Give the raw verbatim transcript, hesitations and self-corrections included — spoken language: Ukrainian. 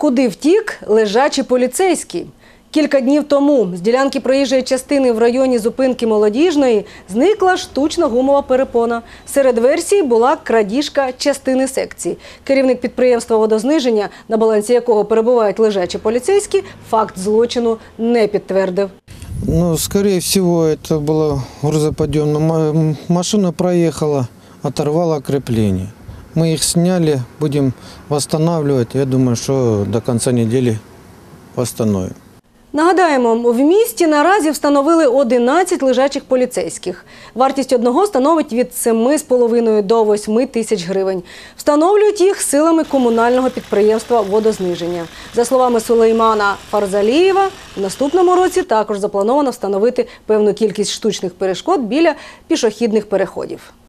Куди втік лежачий поліцейський? Кілька днів тому з ділянки проїжджої частини в районі зупинки Молодіжної зникла штучна гумова перепона. Серед версій була крадіжка частини секції. Керівник підприємства водозниження, на балансі якого перебувають лежачі поліцейські, факт злочину не підтвердив. Ну, скорее всего, это было грузоподъемная машина проехала, оторвала крепление. Мы их сняли, будем восстанавливать. Я думаю, что до конца недели восстановим. Нагадаємо, в місті наразі встановили одинадцять лежачих поліцейських. Вартість одного становить від семи з половиною до восьми тисяч гривень. Встановлюють їх силами комунального підприємства водозниження. За словами Сулеймана Фарзалієва, в наступному році також заплановано встановити певну кількість штучних перешкод біля пішохідних переходів.